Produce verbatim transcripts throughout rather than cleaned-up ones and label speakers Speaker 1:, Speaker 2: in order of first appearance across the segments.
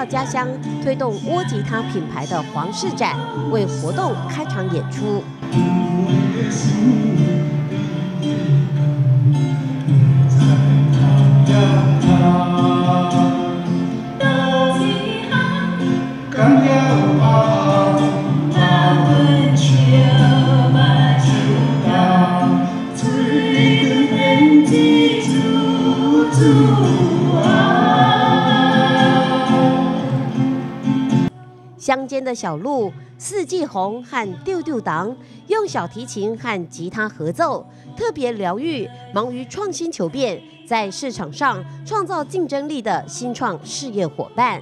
Speaker 1: 到家乡，推动窝吉他品牌的黄氏展为活动开场演出。乡间的小路、四季红和丢丢当，用小提琴和吉他合奏，特别疗愈忙于创新求变，在市场上创造竞争力的新创事业伙伴。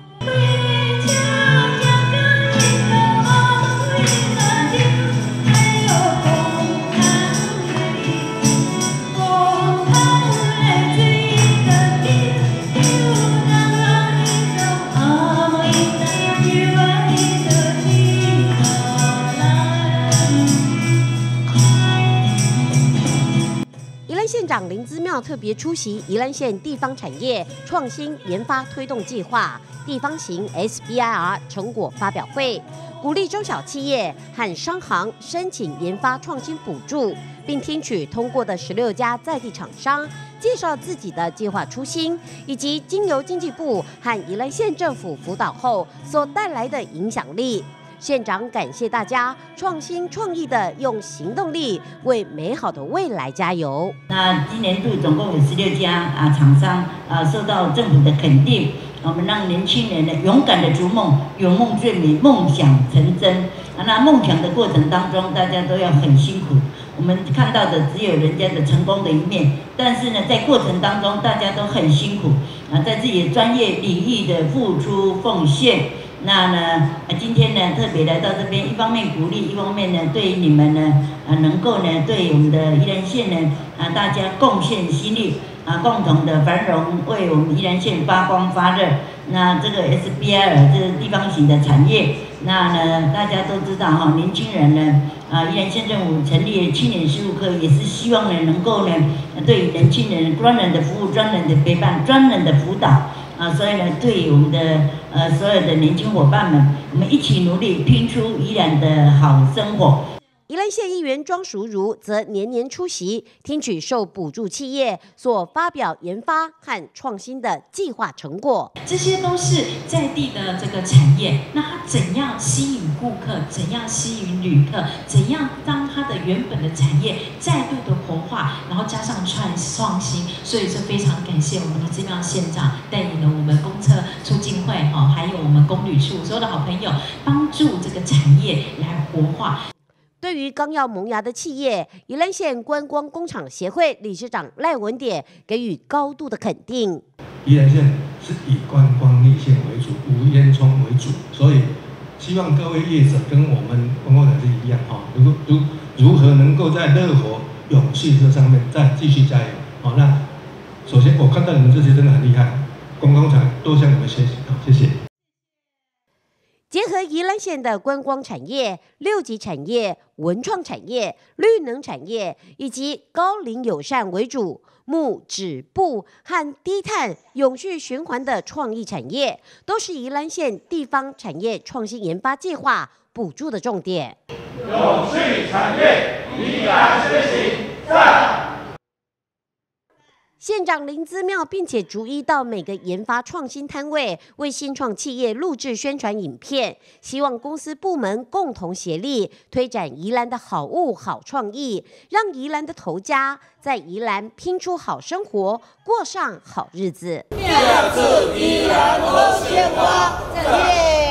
Speaker 1: 县长林姿妙特别出席宜兰县地方产业创新研发推动计划地方型 S B I R 成果发表会，鼓励中小企业和商行申请研发创新补助，并听取通过的十六家在地厂商介绍自己的计划初心，以及经由经济部和宜兰县政府辅导后所带来的影响力。县长感谢大家创新创意的用行动力为美好的未来加油。
Speaker 2: 那今年度总共有十六家啊厂商啊受到政府的肯定，我们让年轻人呢勇敢的逐梦，有梦最美，梦想成真。啊，那梦想的过程当中，大家都要很辛苦。我们看到的只有人家的成功的一面，但是呢，在过程当中大家都很辛苦啊，在自己的专业领域的付出奉献。那呢，今天呢特别来到这边，一方面鼓励，一方面呢对你们呢，啊能够呢对我们的宜兰县呢啊大家贡献心力啊，共同的繁荣，为我们宜兰县发光发热。那这个 S B I R 这是地方型的产业，那呢大家都知道哈，年轻人呢啊宜兰县政府成立青年事务科，也是希望呢能够呢对年轻人专人的服务、专人的陪伴、专人的辅导。啊，所以呢，对我们的呃所有的年轻伙伴们，我们一起努力拼出宜兰的好生活。
Speaker 1: 宜兰县议员庄淑如则年年出席，听取受补助企业所发表研发和创新的计划成果。
Speaker 3: 这些都是在地的这个产业，那它怎样吸引顾客？怎样吸引旅客？怎样让它的原本的产业再度的活化？然后加上创创新，所以说非常感谢我们的林姿妙县长带领了我们公车促进会哈，还有我们公旅处所有的好朋友，帮助这个产业来活化。
Speaker 1: 对于刚要萌芽的企业，宜兰县观光工厂协会理事长赖文典给予高度的肯定。
Speaker 4: 宜兰县是以观光立县为主，无烟囱为主，所以希望各位业者跟我们观光人士一样哈，如如如何能够在乐活永续这上面再继续加油。好，那首先我看到你们这些真的很厉害，观光厂多向你们学习，好，谢谢。
Speaker 1: 结合宜兰县的观光产业、六级产业、文创产业、绿能产业以及高龄友善为主，木、纸、布和低碳、永续循环的创意产业，都是宜兰县地方产业创新研发计划补助的重点。
Speaker 5: 永续产业，宜兰先行，赞！
Speaker 1: 县长林姿妙，并且逐一到每个研发创新摊位为新创企业录制宣传影片，希望公司部门共同协力推展宜兰的好物好创意，让宜兰的头家在宜兰拼出好生活，过上好日子。
Speaker 5: 妙祝宜兰好鲜花，再见。